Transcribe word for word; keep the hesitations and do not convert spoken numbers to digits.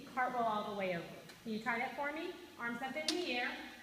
cartwheel all the way over. Can you try that for me? Arms up in the air.